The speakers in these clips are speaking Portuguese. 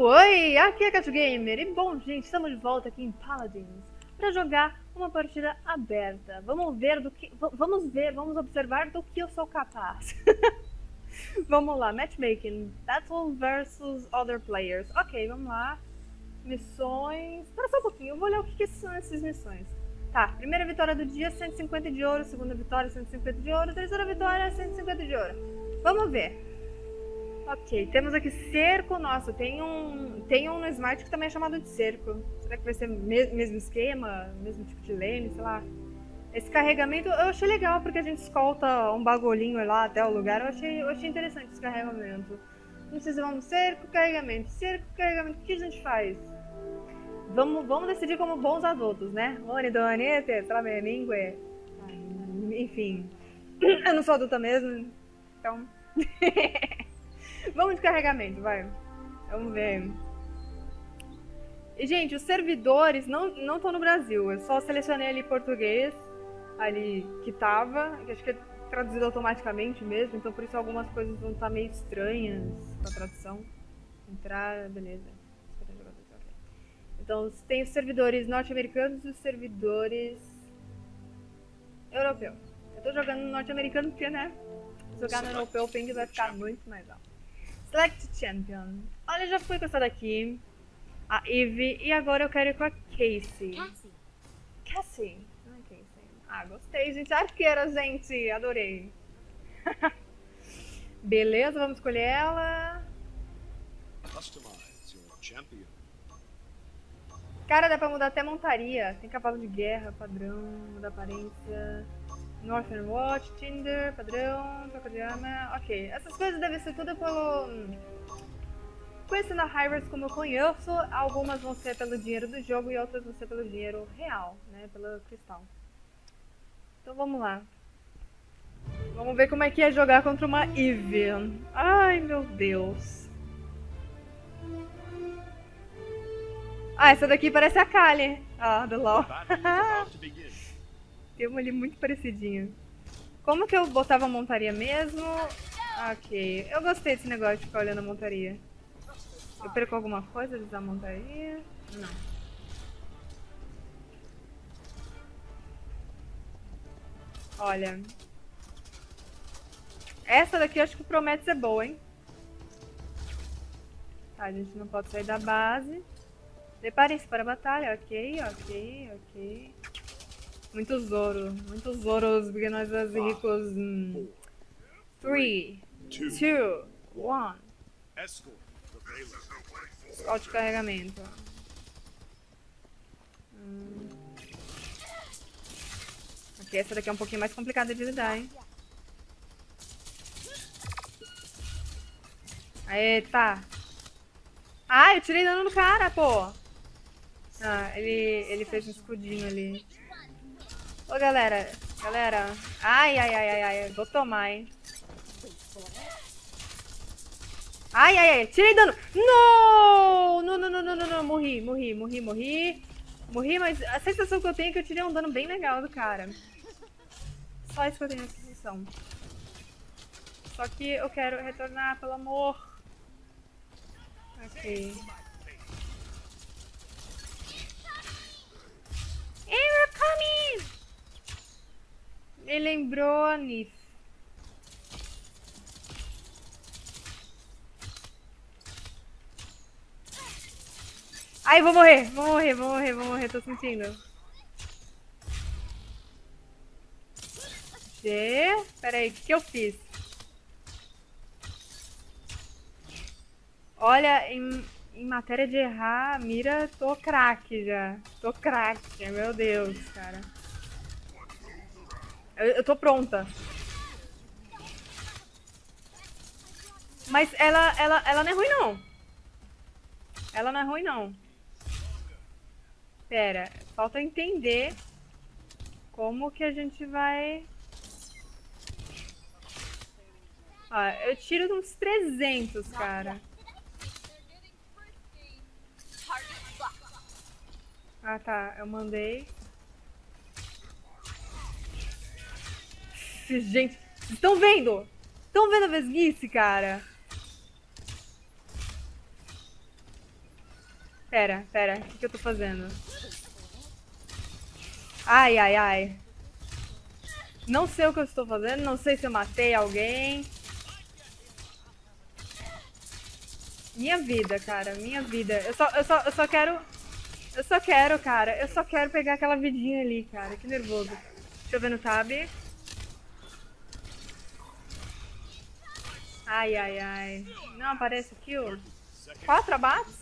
Oi, aqui é a Cacho Gamer e bom, gente, estamos de volta aqui em Paladins para jogar uma partida aberta. Vamos observar do que eu sou capaz. Vamos lá, matchmaking, battle versus other players. Ok, vamos lá. Missões. Espera só um pouquinho, eu vou olhar o que são essas missões. Tá, primeira vitória do dia, 150 de ouro. Segunda vitória, 150 de ouro. Terceira vitória, 150 de ouro. Vamos ver. Ok, temos aqui cerco. Nossa, tem um no Smite que também é chamado de cerco. Será que vai ser mesmo esquema? Mesmo tipo de lane, sei lá. Esse carregamento eu achei legal, porque a gente escolta um bagulhinho lá até o lugar. Eu achei interessante esse carregamento. Não sei se vamos cerco, carregamento. Cerco, carregamento. O que a gente faz? Vamos decidir como bons adultos, né? Enfim. Eu não sou adulta mesmo, então... Vamos de carregamento, vai. Vamos ver. E, gente, os servidores não estão no Brasil. Eu só selecionei ali português, ali que tava, que acho que é traduzido automaticamente mesmo, então por isso algumas coisas vão estar meio estranhas com a tradução. Entrar, beleza. Então, tem os servidores norte-americanos e os servidores europeus. Eu tô jogando no norte-americano porque, né? Jogar no europeu o ping vai ficar muito mais alto. Select Champion. Olha, já fui com essa daqui. A Eve. E agora eu quero ir com a Cassie. Cassie? Não é Cassie. Ah, gostei, gente. Arqueira, gente. Adorei. Beleza, vamos escolher ela. Cara, dá pra mudar até montaria. Tem cavalo de guerra, padrão, mudar aparência. Northern Watch, Tinder, padrão, troca de arma. Ok, essas coisas devem ser tudo pelo... Conhecendo a Hyvers como eu conheço, algumas vão ser pelo dinheiro do jogo e outras vão ser pelo dinheiro real, né? Pelo cristal. Então vamos lá. Vamos ver como é que é jogar contra uma Eve. Ai, meu Deus. Ah, essa daqui parece a Kali. Ah, do LoL. Tem uma ali muito parecidinha. Como que eu botava a montaria mesmo? Ok. Eu gostei desse negócio de ficar olhando a montaria. Eu perco alguma coisa de usar a montaria? Não. Olha. Essa daqui eu acho que promete ser boa, hein? Tá, a gente não pode sair da base. Preparem-se para a batalha. Ok, ok, ok. Muitos Zoros, porque nós somos ricos. 3, 2, 1. Scout de carregamento. Ok, essa daqui é um pouquinho mais complicada de lidar, hein? Eita! Ah, eu tirei dano no cara, pô! Ah, ele fez um escudinho ali. Ô, galera. Ai, vou tomar, hein. Ai, tirei dano. Não, morri, mas a sensação que eu tenho é que eu tirei um dano bem legal do cara. Só isso que eu tenho essa sensação. Só que eu quero retornar, pelo amor. Ok. You're coming! Me lembrou a Nif. Ai, vou morrer, tô sentindo. Pera aí, o que eu fiz? Olha, em matéria de errar a mira, tô craque já. Tô craque, meu Deus, cara. Eu tô pronta. Mas ela não é ruim, não. Ela não é ruim, não. Pera, falta entender como que a gente vai... Ah, eu tiro uns 300, cara. Ah, tá. Eu mandei. Gente, estão vendo? Estão vendo a vesguice, cara? Pera, o que eu tô fazendo? Ai, ai, ai. Não sei o que eu estou fazendo, não sei se eu matei alguém. Minha vida, cara, minha vida. Eu só quero... cara, eu só quero pegar aquela vidinha ali, cara. Que nervoso. Deixa eu ver no tab. Ai, ai, ai. Não aparece kill. 4 abates?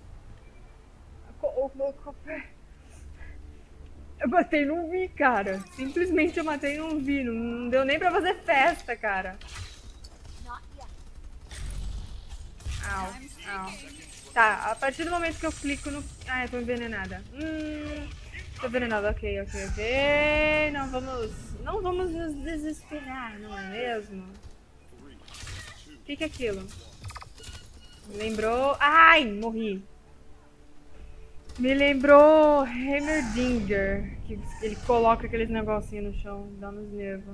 Eu matei e não vi, cara. Simplesmente eu matei e não vi. Não deu nem pra fazer festa, cara. Au, au. Tá, a partir do momento que eu clico no... Ah, eu tô envenenada. Tô envenenada, ok. Não vamos nos desesperar, não é mesmo? O que é aquilo? Me lembrou... Ai, morri. Me lembrou Heimerdinger, que ele coloca aqueles negocinhos no chão, dá nos nervos.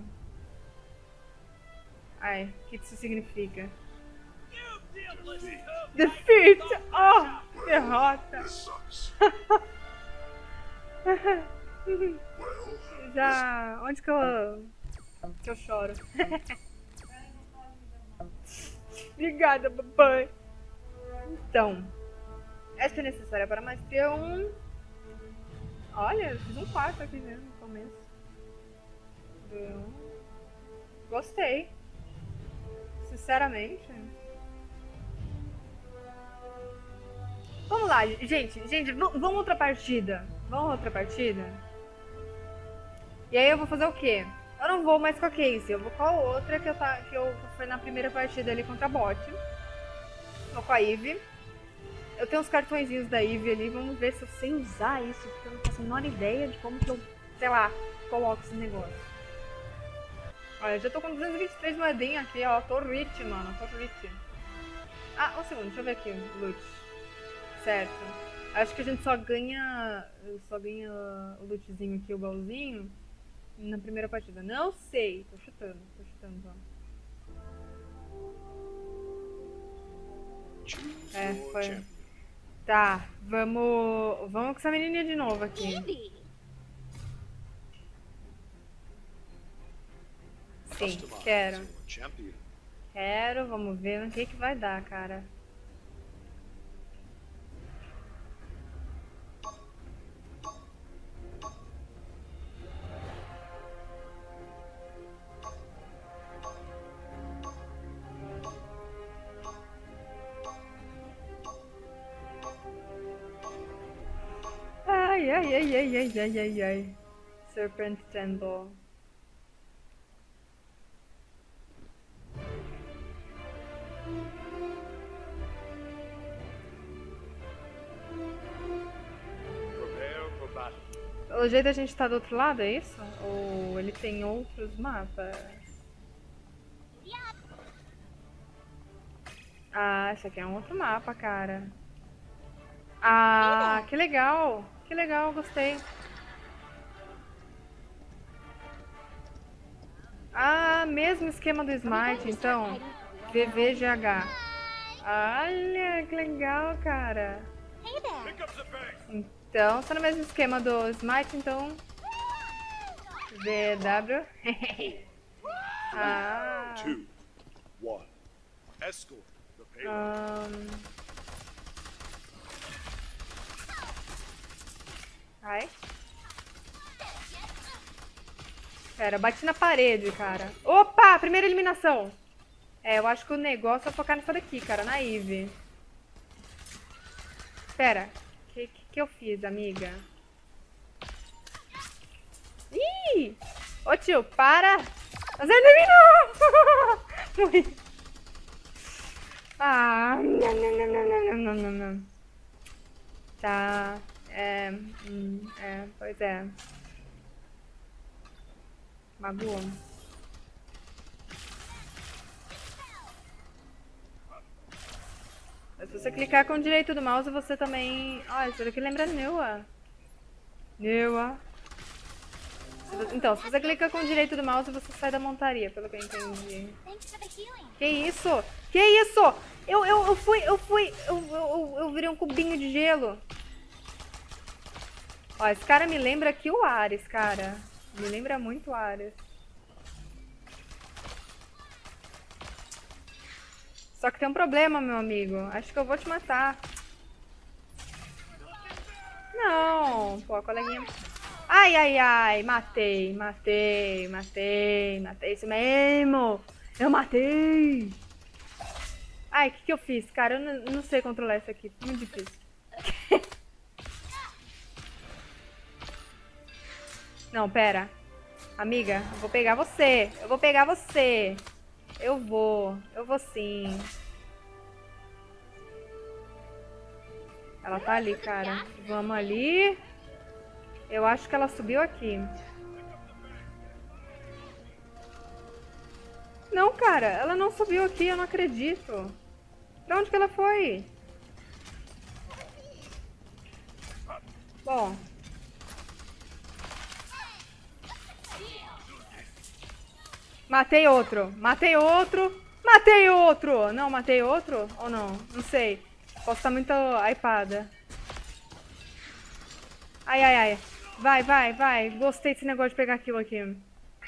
Ai, o que isso significa? Defeat! Oh, derrota! Já... Onde que eu choro? Obrigada, papai! Então... Esta é necessária para mais ter um... Olha, eu fiz um quarto aqui mesmo no começo. Gostei. Sinceramente. Vamos lá, gente, vamos outra partida. Vamos outra partida? E aí eu vou fazer o quê? Eu não vou mais com a Casey, eu vou com a outra que eu fui na primeira partida ali contra a bot. Vou com a Eve. Eu tenho uns cartõezinhos da Eve ali, vamos ver se eu sei usar isso, porque eu não faço a menor ideia de como que eu, sei lá, coloco esse negócio. Olha, já tô com 223 moedinhas aqui, ó, tô rich, mano, tô rich. Ah, um segundo, deixa eu ver aqui, loot. Certo. Acho que a gente só ganha o lootzinho aqui, o baúzinho, na primeira partida. Não sei, tô chutando, ó. É, foi... Tá, vamos com essa menininha de novo aqui. Sim, quero. Vamos ver no que vai dar, cara. Ai. Serpent Temple. Pelo jeito a gente tá do outro lado, é isso? Ou ele tem outros mapas? Ah, esse aqui é um outro mapa, cara. Ah, que legal! Que legal, gostei. Ah, mesmo esquema do Smite, então. VVGH. Olha, que legal, cara. Então, tá no mesmo esquema do Smite, então. VW. Ah. Ai. Pera, bati na parede, cara. Opa, primeira eliminação. É, eu acho que o negócio é focar nessa daqui, cara, na Eve. Pera, que eu fiz, amiga? Ih! Ô tio, para! Você eliminou! Morri. Ah, não. Tá. Pois é. Magoou. Se você clicar com o direito do mouse, você também... Ó, isso daqui lembra Neua. Então, se você clica com o direito do mouse, você sai da montaria, pelo que eu entendi. Que isso? Que isso? Eu virei um cubinho de gelo. Ó, esse cara me lembra aqui o Ares, cara. Me lembra muito o Ares. Só que tem um problema, meu amigo. Acho que eu vou te matar. Não, pô, coleguinha. Ai, ai, ai. Matei, matei, matei, matei. Isso mesmo. Eu matei. Ai, o que eu fiz, cara? Eu não sei controlar isso aqui. Muito difícil. Não, pera. Amiga, eu vou pegar você. Eu vou pegar você. Eu vou sim. Ela tá ali, cara. Vamos ali. Eu acho que ela subiu aqui. Não, cara. Ela não subiu aqui. Eu não acredito. Pra onde que ela foi? Bom. Matei outro. Matei outro. Matei outro. Não, matei outro? Ou não? Não sei. Posso estar muito hypada. Ai, ai, ai. Vai, vai, vai. Gostei desse negócio de pegar aquilo aqui.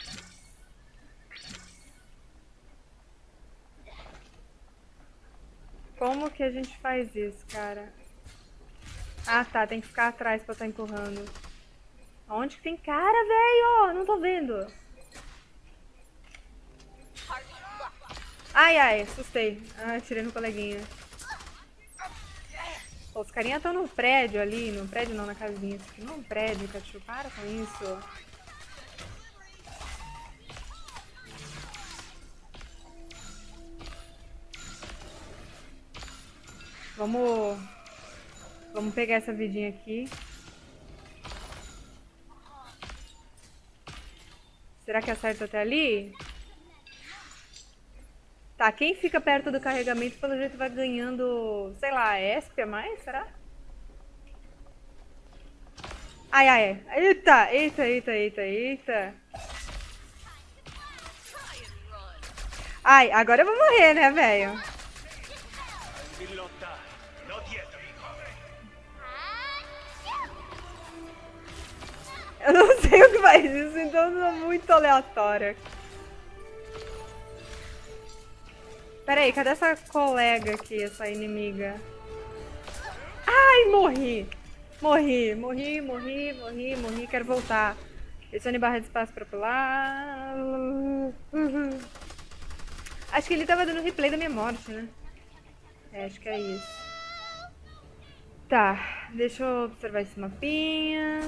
Como que a gente faz isso, cara? Ah, tá. Tem que ficar atrás pra estar empurrando. Onde que tem cara, velho? Não tô vendo. Ai, ai. Assustei. Ai, tirei no coleguinha. Pô, os carinha estão no prédio ali. No prédio não, na casinha. Isso aqui não é um prédio, Cachu. Para com isso. Vamos pegar essa vidinha aqui. Será que acerta até ali? Tá, quem fica perto do carregamento, pelo jeito vai ganhando, sei lá, SP a mais, será? Ai, ai, ai. Eita, eita, eita, eita, eita. Ai, agora eu vou morrer, né, velho? Eu não sei o que faz isso, então eu sou muito aleatória. Pera aí, cadê essa colega aqui, essa inimiga? Ai, morri! Morri, morri, morri, morri, morri, quero voltar. Adicione barra de espaço pra pular. Acho que ele tava dando replay da minha morte, né? É, acho que é isso. Tá, deixa eu observar esse mapinha.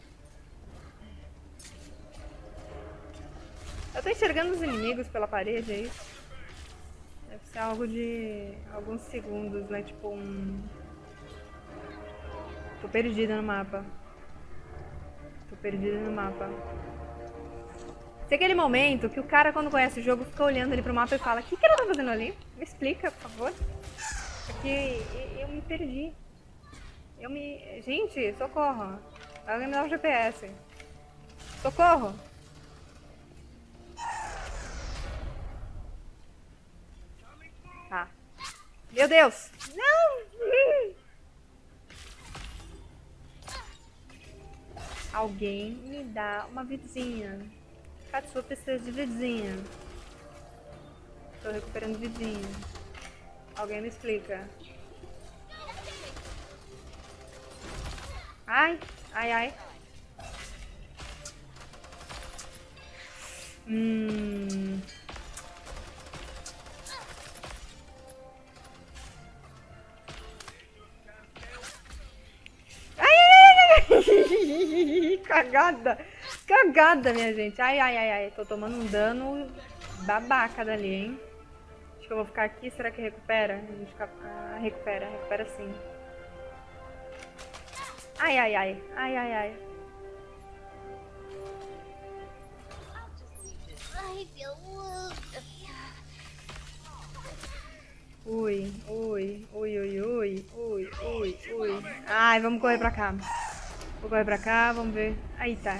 Eu tô enxergando os inimigos pela parede, é isso? Deve ser algo de alguns segundos, né? Tipo um... Tô perdida no mapa. Tô perdida no mapa. Tem aquele momento que o cara, quando conhece o jogo, fica olhando ali pro mapa e fala: o que ela tá fazendo ali? Me explica, por favor. Porque eu me perdi. Gente, socorro. Alguém me dá um GPS. Socorro. Tá. Meu Deus. Não. Alguém me dá uma vidinha. Katsu precisa de vidinha. Tô recuperando vidinha. Alguém me explica. Ai, ai, ai. Cagada. Cagada, minha gente. Ai, ai, ai, ai. Tô tomando um dano babaca dali, hein? Acho que eu vou ficar aqui. Será que recupera? A gente fica... Ah, recupera. Recupera sim. Ai, ai, ai. Ai, ai, ai. Ui, ui, ui, ui, ui, ui, ui, ui. Ai, vamos correr pra cá. Vou correr pra cá, vamos ver. Aí tá.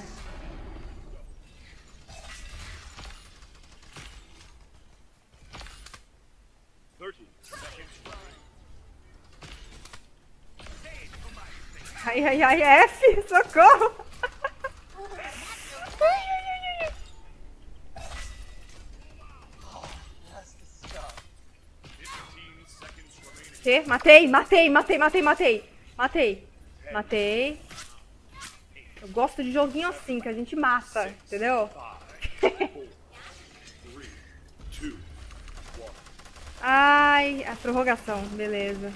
Ai, ai, ai, F, socorro! Que? Matei. Eu gosto de joguinho assim, que a gente mata, entendeu? Ai, a prorrogação, beleza.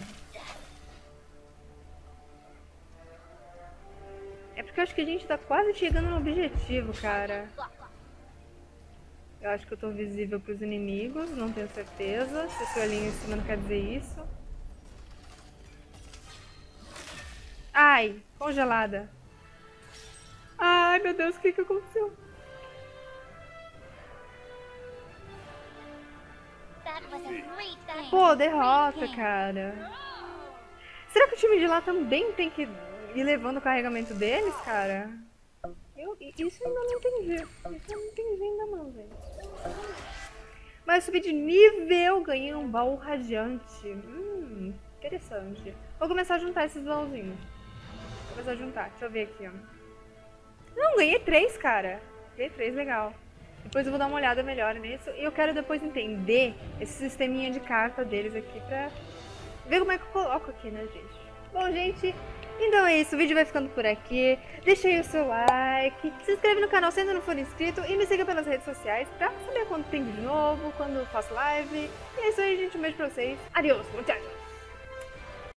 É porque eu acho que a gente tá quase chegando no objetivo, cara. Eu acho que eu tô visível pros inimigos, não tenho certeza. Se esse olhinho em cima não quer dizer isso. Ai, congelada. Ai, meu Deus, o que aconteceu? Pô, derrota, cara. Será que o time de lá também tem que ir levando o carregamento deles, cara? Isso eu ainda não entendi. Isso eu não entendi ainda não, gente. Mas eu subi de nível, ganhei um baú radiante. Interessante. Vou começar a juntar esses baúzinhos. Vou começar a juntar. Deixa eu ver aqui, ó. Não, ganhei 3, cara. Ganhei 3, legal. Depois eu vou dar uma olhada melhor nisso. E eu quero depois entender esse sisteminha de carta deles aqui pra ver como é que eu coloco aqui, né, gente? Bom, gente, então é isso. O vídeo vai ficando por aqui. Deixa aí o seu like. Se inscreve no canal se ainda não for inscrito. E me siga pelas redes sociais pra saber quando tem vídeo novo, quando eu faço live. E é isso aí, gente. Um beijo pra vocês. Adeus. Tchau.